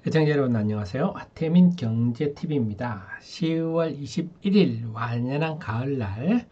시청자 여러분 안녕하세요. 태민 경제TV입니다. 10월 21일 완연한 가을날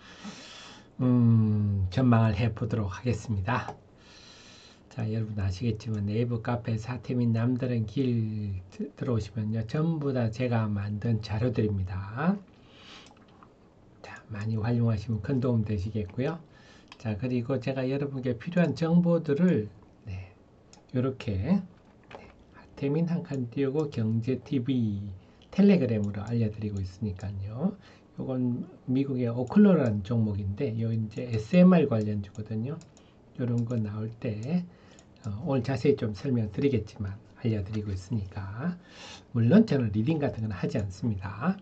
전망을 해보도록 하겠습니다. 자, 여러분 아시겠지만 네이버 카페 사태민 남다른 길 들어오시면요, 전부 다 제가 만든 자료들입니다. 자, 많이 활용하시면 큰 도움 되시겠고요. 자, 그리고 제가 여러분께 필요한 정보들을 이렇게 태민 한 칸 띄우고 경제TV 텔레그램으로 알려드리고 있으니까요. 이건 미국의 오클러라는 종목인데, 요 이제 SMR 관련주거든요. 이런 거 나올 때 오늘 자세히 좀 설명드리겠지만 알려드리고 있으니까, 물론 저는 리딩 같은 건 하지 않습니다.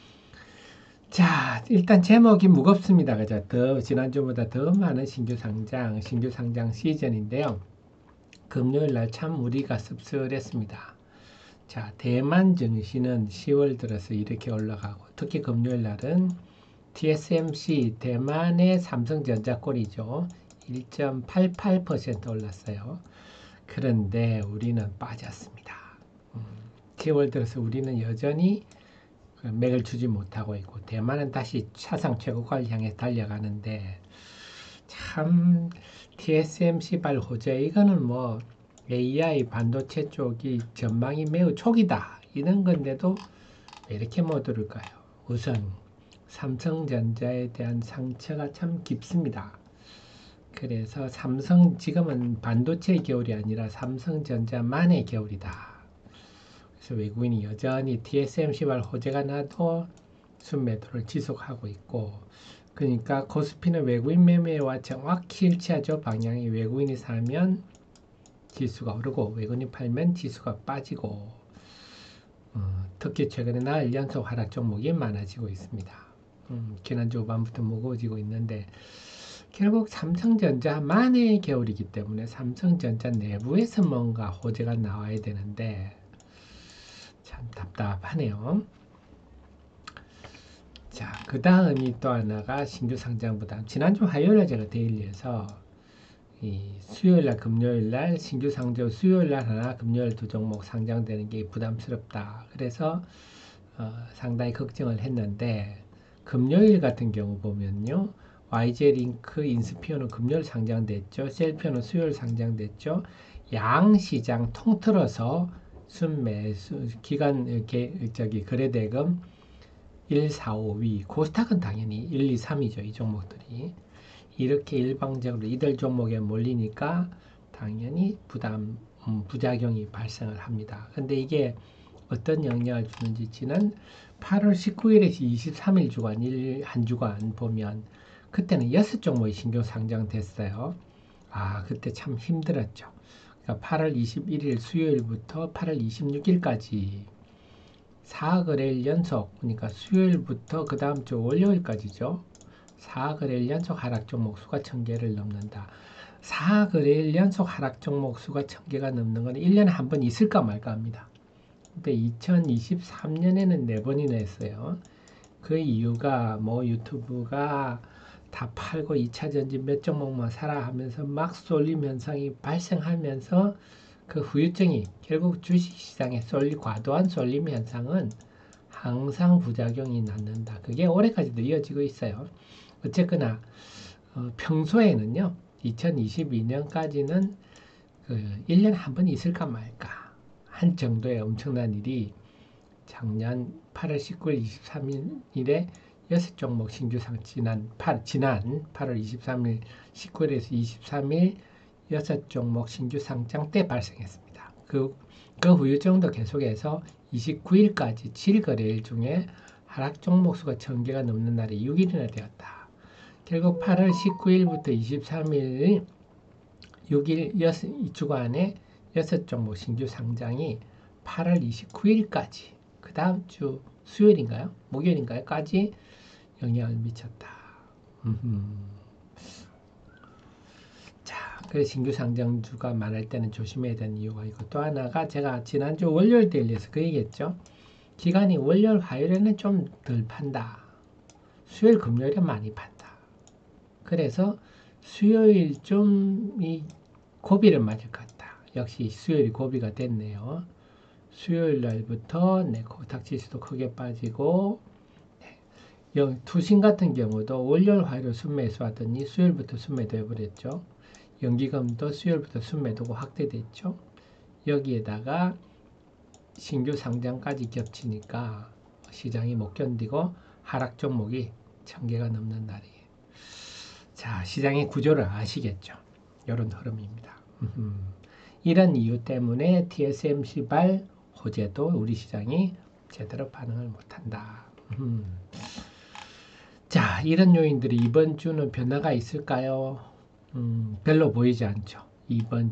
자, 일단 제목이 무겁습니다. 그죠? 지난주보다 더 많은 신규 상장 시즌인데요. 금요일 날 참 우리가 씁쓸했습니다. 자, 대만 증시는 10월 들어서 이렇게 올라가고, 특히 금요일 날은 TSMC 대만의 삼성전자 꼴이죠. 1.88% 올랐어요. 그런데 우리는 빠졌습니다. 10월 들어서 우리는 여전히 맥을 주지 못하고 있고, 대만은 다시 사상 최고가를 향해 달려가는데, 참 TSMC 발 호재, 이거는 뭐 AI 반도체 쪽이 전망이 매우 촉이다 이런 건데도 왜 이렇게 못 오를까요? 우선 삼성전자에 대한 상처가 참 깊습니다. 그래서 삼성, 지금은 반도체의 겨울이 아니라 삼성전자만의 겨울이다. 그래서 외국인이 여전히 TSMC발 호재가 나도 순매도를 지속하고 있고, 그러니까 코스피는 외국인 매매와 정확히 일치하죠. 방향이 외국인이 사면 지수가 오르고 외국인이 팔면 지수가 빠지고, 특히 최근에 나흘 연속 하락 종목이 많아지고 있습니다. 지난주 후반부터 무거워지고 있는데, 결국 삼성전자만의 겨울이기 때문에 삼성전자 내부에서 뭔가 호재가 나와야 되는데 참 답답하네요. 자, 그 다음이 또 하나가 신규 상장 부담. 지난주 화요일에 제가 데일리에서 수요일날, 금요일날 신규 상장, 수요일날 하나, 금요일 두 종목 상장되는 게 부담스럽다. 그래서 상당히 걱정을 했는데, 금요일 같은 경우 보면요, YJ링크, 인스피어는 금요일 상장됐죠. 셀피어는 수요일 상장됐죠. 양 시장 통틀어서 순매수 기간 거래대금 1, 4, 5위, 코스닥은 당연히 1, 2, 3이죠. 이 종목들이. 이렇게 일방적으로 이들 종목에 몰리니까 당연히 부작용이 발생을 합니다. 근데 이게 어떤 영향을 주는지 지난 8월 19일에서 23일 주간, 한 주간 보면 그때는 6종목이 신규 상장됐어요. 아, 그때 참 힘들었죠. 그러니까 8월 21일 수요일부터 8월 26일까지 4거래일 연속, 그러니까 수요일부터 그 다음 주 월요일까지죠. 4거래일 연속 하락 종목 수가 1000개를 넘는다. 4거래일 연속 하락 종목 수가 1000개가 넘는 건 1년에 한 번 있을까 말까 합니다. 근데 2023년에는 4번이나 했어요. 그 이유가 뭐 유튜브가 다 팔고 2차 전지 몇 종목만 사라 하면서 막 쏠림 현상이 발생하면서 그 후유증이 결국 주식시장에 과도한 쏠림 현상은 항상 부작용이 낳는다. 그게 올해까지도 이어지고 있어요. 어쨌거나 평소에는요, 2022년까지는 1년에 한 번 있을까 말까 한 정도의 엄청난 일이 작년 8월 19일, 23일에 6종목 신규상 지난 8월 23일, 19일에서 23일 6종목 신규 상장 때 발생했습니다. 그 후유증도 계속해서 29일까지 7거래일 중에 하락 종목 수가 1000개가 넘는 날이 6일이나 되었다. 결국 8월 19일부터 23일 6일 2주간에 6종목 신규 상장이 8월 29일까지, 그 다음 주 수요일인가요? 목요일인가요? 까지 영향을 미쳤다. 자, 그래서 신규 상장주가 많을 때는 조심해야 되는 이유가 있고, 또 하나가 제가 지난주 월요일 데일리에서 그 얘기했죠. 기간이 월요일, 화요일에는 좀 덜 판다. 수요일, 금요일에 많이 판다. 그래서 수요일 좀 이 고비를 맞을 것 같다. 역시 수요일이 고비가 됐네요. 수요일 날부터 네, 코스닥 지수도 크게 빠지고 투신 같은 경우도 월요일 화요일 순매수 하더니 수요일부터 순매도 해버렸죠. 연기금도 수요일부터 순매도가 확대됐죠. 여기에다가 신규 상장까지 겹치니까 시장이 못 견디고 하락 종목이 1000개가 넘는 날이에요. 자, 시장의 구조를 아시겠죠? 이런 흐름입니다. 이런 이유 때문에 TSMC발 호재도 우리 시장이 제대로 반응을 못한다. 자, 이런 요인들이 이번 주는 변화가 있을까요? 별로 보이지 않죠. 이번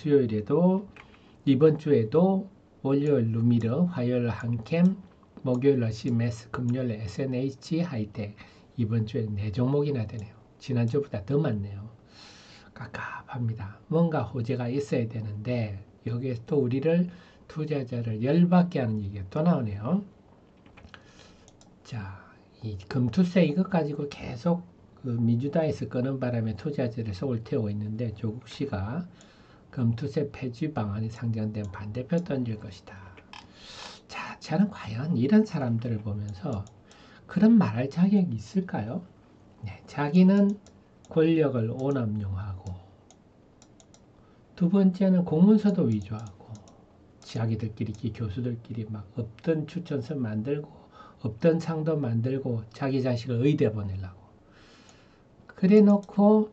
주에도 월요일 루미르, 화요일 한캠, 목요일 CMS, 금요일 SNH, 하이텍. 이번 주에 4종목이나 되네요. 지난주보다 더 많네요. 깝깝합니다. 뭔가 호재가 있어야 되는데 여기에서 또 우리를 투자자를 열받게 하는 얘기가 또 나오네요. 자, 이 금투세 이것 가지고 계속 그 민주당에서 끄는 바람에 투자자를 속을 태우고 있는데 조국 씨가 금투세 폐지 방안이 상정된 반대표 던질 것이다. 자, 저는 과연 이런 사람들을 보면서 그런 말할 자격이 있을까요? 네, 자기는 권력을 오남용하고 두 번째는 공문서도 위조하고 자기들끼리 교수들끼리 막 없던 추천서 만들고 없던 상도 만들고 자기 자식을 의대 보내려고 그래 놓고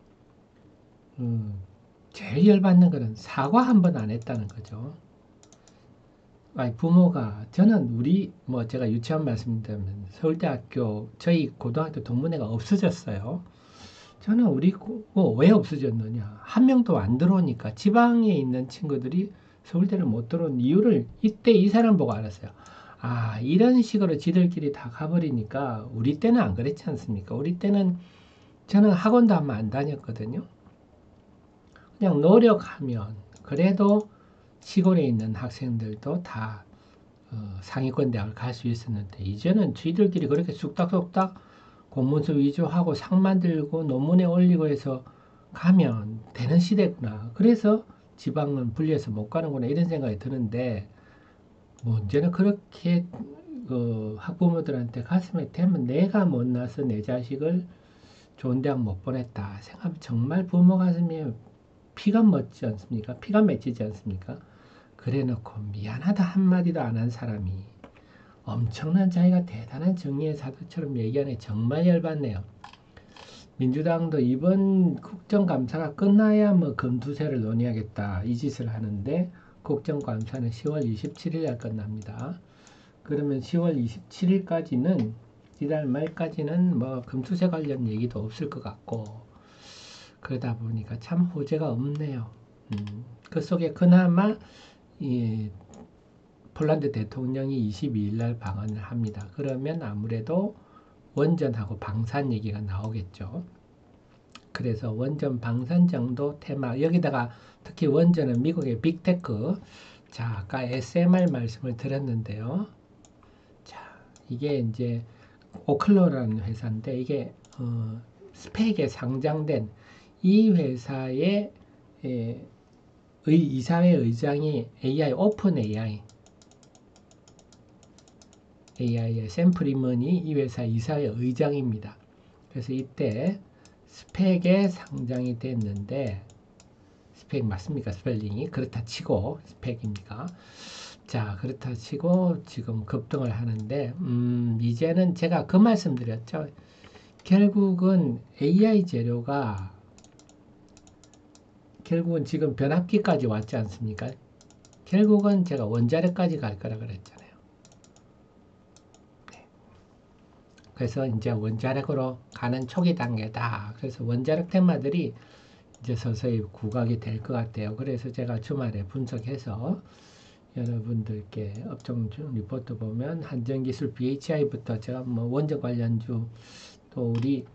제일 열받는 거는 사과 한 번 안 했다는 거죠. 아니, 부모가 저는 제가 유치원 말씀드리면 서울대학교 저희 고등학교 동문회가 없어졌어요. 저는 왜 없어졌느냐. 한 명도 안 들어오니까 지방에 있는 친구들이 서울대를 못 들어온 이유를 이때 이 사람 보고 알았어요. 아, 이런 식으로 지들끼리 다 가버리니까 우리 때는 안 그랬지 않습니까? 우리 때는 저는 학원도 한번 안 다녔거든요. 그냥 노력하면 그래도 시골에 있는 학생들도 다 상위권 대학을 갈 수 있었는데 이제는 저희들끼리 그렇게 쑥닥쑥닥 공문서 위조하고 상 만들고 논문에 올리고 해서 가면 되는 시대구나. 그래서 지방은 분리해서 못 가는구나 이런 생각이 드는데 문제는 그렇게 학부모들한테 가슴에 대면 내가 못나서 내 자식을 좋은 대학 못 보냈다 생각하면 정말 부모 가슴에 피가 멎지 않습니까? 피가 맺히지 않습니까? 그래 놓고 미안하다 한마디도 안 한 사람이 엄청난 자기가 대단한 정의의 사도처럼 얘기하네. 정말 열받네요. 민주당도 이번 국정감사가 끝나야 금투세를 논의하겠다 이 짓을 하는데 국정감사는 10월 27일 날 끝납니다. 그러면 10월 27일까지는 이달 말까지는 금투세 관련 얘기도 없을 것 같고 그러다 보니까 참 호재가 없네요. 그 속에 그나마 폴란드 대통령이 22일 날 방한을 합니다. 그러면 아무래도 원전하고 방산 얘기가 나오겠죠. 그래서 원전 방산 정도 테마 여기다가 특히 원전은 미국의 빅테크 자 아까 SMR 말씀을 드렸는데요. 자 이게 이제 오클러라는 회사인데 이게 스펙에 상장된 이 회사의 이사회 의장이 AI 오픈 AI의 샘 프리먼이 이 회사 이사회 의장입니다. 그래서 이때 스펙에 상장이 됐는데 스펙 맞습니까? 스펠링이 그렇다 치고 스펙입니까? 자 그렇다 치고 지금 급등을 하는데 이제는 제가 그 말씀 드렸죠. 결국은 AI 재료가 결국은 지금 변압기까지 왔지 않습니까? 결국은 제가 원자력까지 갈 거라 그랬잖아요. 네. 그래서 이제 원자력으로 가는 초기 단계다. 그래서 원자력 테마들이 이제 서서히 부각이 될 것 같아요. 그래서 제가 주말에 분석해서 여러분들께 업종 리포트 보면 한전기술 BHI부터 제가 원전 관련주 또 우리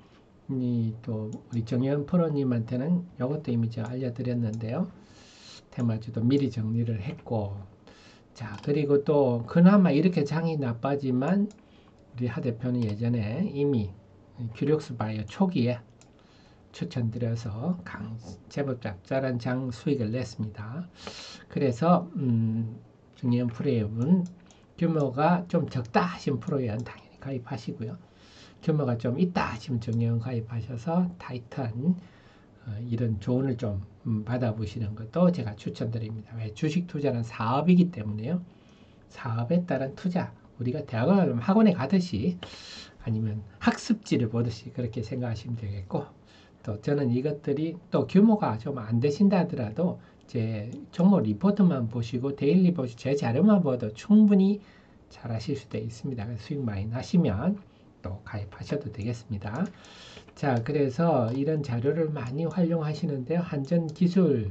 정혜연 프로님한테는 이것도 이미 제가 알려드렸는데요. 테마주도 미리 정리를 했고 자 그리고 또 그나마 이렇게 장이 나빠지만 우리 하 대표는 예전에 이미 큐력스 바이오 초기에 추천드려서 제법 짭짤한 장 수익을 냈습니다. 그래서 중년 프로회원 규모가 좀 적다 하신 프로회원 당연히 가입하시고요. 규모가 좀 있다 하시면 정회원 가입하셔서 타이트한 이런 조언을 좀 받아보시는 것도 제가 추천드립니다. 왜? 주식 투자는 사업이기 때문에요. 사업에 따른 투자, 우리가 대학을 가려면 학원에 가듯이 아니면 학습지를 보듯이 그렇게 생각하시면 되겠고, 또 저는 이것들이 또 규모가 좀 안 되신다 하더라도 제 종목 리포트만 보시고 데일리 보시고 제 자료만 봐도 충분히 잘 하실 수도 있습니다. 수익 많이 나시면 또 가입하셔도 되겠습니다. 자, 그래서 이런 자료를 많이 활용하시는데요. 한전 기술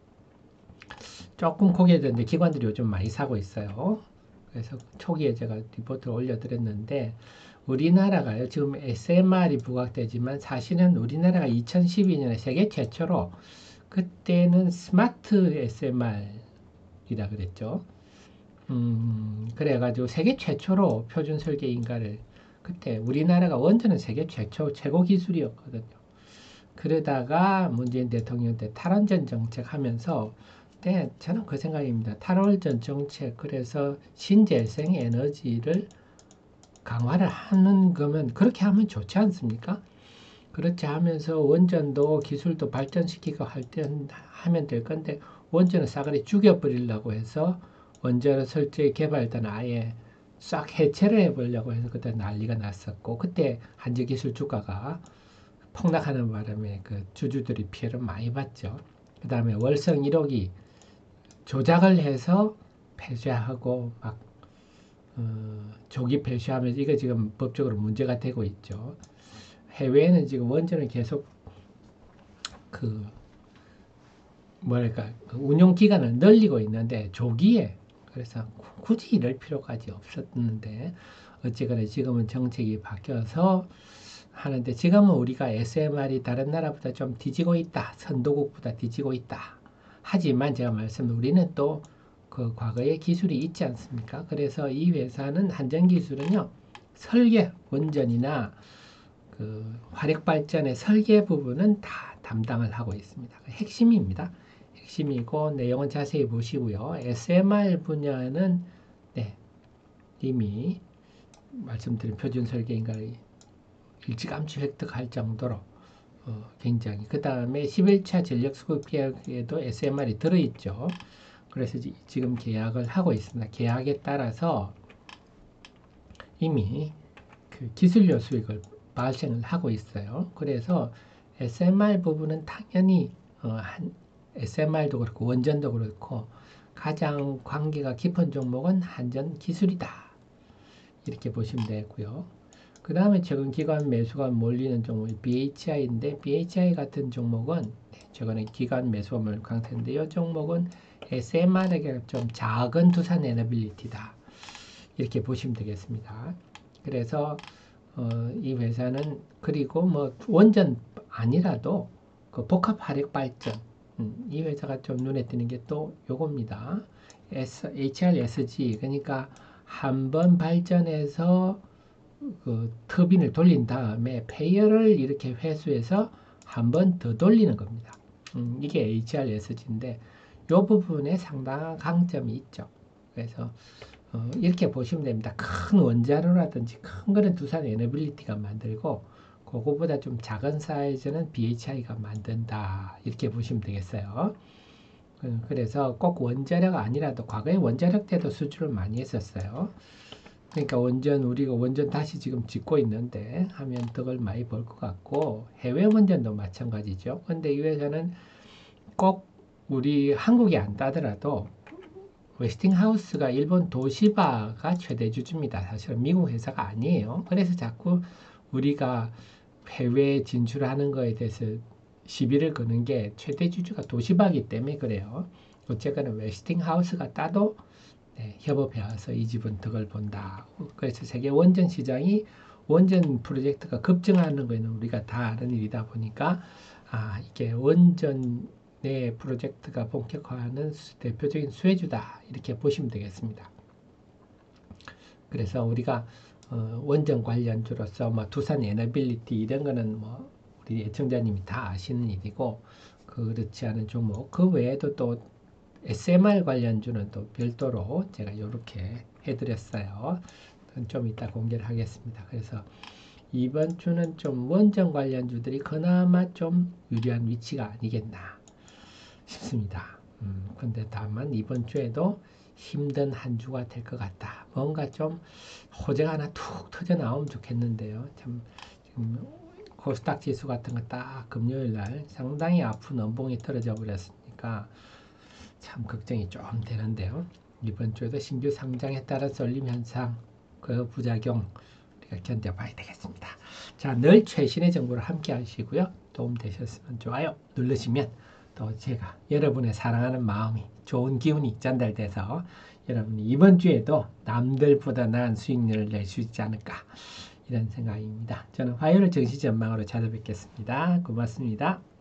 조금 고개졌는데 기관들이 요즘 많이 사고 있어요. 그래서 초기에 제가 리포트를 올려드렸는데 우리나라가요, 지금 SMR이 부각되지만 사실은 우리나라가 2012년에 세계 최초로, 그때는 스마트 SMR이라 그랬죠. 그래가지고 세계 최초로 표준 설계 인가를, 그때 우리나라가 원전은 세계 최고 기술이었거든요. 그러다가 문재인 대통령 때 탈원전 정책 하면서, 네, 저는 그 생각입니다. 탈원전 정책, 그래서 신재생 에너지를 강화를 하는 거면 그렇게 하면 좋지 않습니까? 그렇지 하면서 원전도 기술도 발전시키고 하면 될 건데, 원전을 싸그리 죽여버리려고 해서 원전을 설치 개발단 아예 싹 해체를 해보려고 해서 그때 난리가 났었고, 그때 한전기술 주가가 폭락하는 바람에 그 주주들이 피해를 많이 봤죠. 그 다음에 월성 1호기 조작을 해서 폐쇄하고 막 조기 폐쇄하면서 이거 지금 법적으로 문제가 되고 있죠. 해외에는 지금 원전을 계속 그 뭐랄까 그 운용 기간을 늘리고 있는데 조기에, 그래서 굳이 이럴 필요까지 없었는데 어쨌거나 지금은 정책이 바뀌어서 하는데, 지금은 우리가 SMR이 다른 나라보다 좀 뒤지고 있다, 선도국보다 뒤지고 있다 하지만 제가 말씀드린 우리는 또 그 과거의 기술이 있지 않습니까? 그래서 이 회사는 한전기술은요, 설계 원전이나 그 화력발전의 설계 부분은 다 담당을 하고 있습니다. 핵심입니다. 핵심이고 내용은 자세히 보시고요. SMR 분야는 네, 이미 말씀드린 표준 설계인가를 일찌감치 획득할 정도로 굉장히, 그 다음에 11차 전력 수급 계약에도 SMR이 들어있죠. 그래서 지금 계약을 하고 있습니다. 계약에 따라서 이미 그 기술료 수익을 발생을 하고 있어요. 그래서 SMR 부분은 당연히 SMR도 그렇고 원전도 그렇고 가장 관계가 깊은 종목은 한전 기술이다, 이렇게 보시면 되고요. 그 다음에 최근 기관 매수가 몰리는 종목이 BHI인데, BHI 같은 종목은 최근에 기관 매수가 몰린 강세인데, 이 종목은 SMR에게 좀 작은 두산 에너빌리티다, 이렇게 보시면 되겠습니다. 그래서 이 회사는, 그리고 뭐 원전 아니라도 그 복합 화력 발전, 이 회사가 좀 눈에 띄는 게 또 요겁니다. HRSG, 그러니까 한 번 발전해서 그 터빈을 돌린 다음에 폐열을 이렇게 회수해서 한 번 더 돌리는 겁니다. 이게 HRSG인데 이 부분에 상당한 강점이 있죠. 그래서 이렇게 보시면 됩니다. 큰 원자로라든지 큰 거는 두산 에너빌리티가 만들고, 그거보다 좀 작은 사이즈는 BHI가 만든다, 이렇게 보시면 되겠어요. 그래서 꼭 원자력 아니라도 과거에 원자력 때도 수주를 많이 했었어요. 그러니까 우리가 원전 다시 지금 짓고 있는데 하면 덕을 많이 볼 것 같고, 해외 원전도 마찬가지죠. 근데 이 회사는 꼭 우리 한국이 안 따더라도 웨스팅하우스가 일본 도시바가 최대 주주입니다. 사실은 미국 회사가 아니에요. 그래서 자꾸 우리가 해외 진출하는 거에 대해서 시비를 거는 게 최대 주주가 도시바이기 때문에 그래요. 어쨌거나 웨스팅하우스가 따도 협업해와서 이 집은 덕을 본다. 그래서 세계 원전 시장이 원전 프로젝트가 급증하는 거는 우리가 다 아는 일이다 보니까 이게 원전의 프로젝트가 본격화하는 대표적인 수혜주다, 이렇게 보시면 되겠습니다. 그래서 우리가 원전 관련주로서 뭐 두산 에너빌리티 이런 거는 뭐 우리 애청자님이 다 아시는 일이고, 그렇지 않은 종목 그 외에도 또 SMR 관련주는 또 별도로 제가 이렇게 해드렸어요. 그건 좀 이따 공개를 하겠습니다. 그래서 이번 주는 좀 원전 관련주들이 그나마 좀 유리한 위치가 아니겠나 싶습니다. 근데 다만 이번 주에도 힘든 한 주가 될 것 같다. 뭔가 좀 호재가 하나 툭 터져 나오면 좋겠는데요. 참 지금 코스닥 지수 같은 거 딱 금요일 날 상당히 아픈 원봉이 떨어져 버렸으니까 참 걱정이 좀 되는데요. 이번 주에도 신규 상장에 따라 쏠림 현상, 그 부작용 우리가 견뎌봐야 되겠습니다. 자, 늘 최신의 정보를 함께 하시고요. 도움 되셨으면 좋아요 누르시면 또 제가 여러분의 사랑하는 마음이 좋은 기운이 전달돼서 여러분이 이번 주에도 남들보다 나은 수익률을 낼 수 있지 않을까 이런 생각입니다. 저는 화요일 정시 전망으로 찾아뵙겠습니다. 고맙습니다.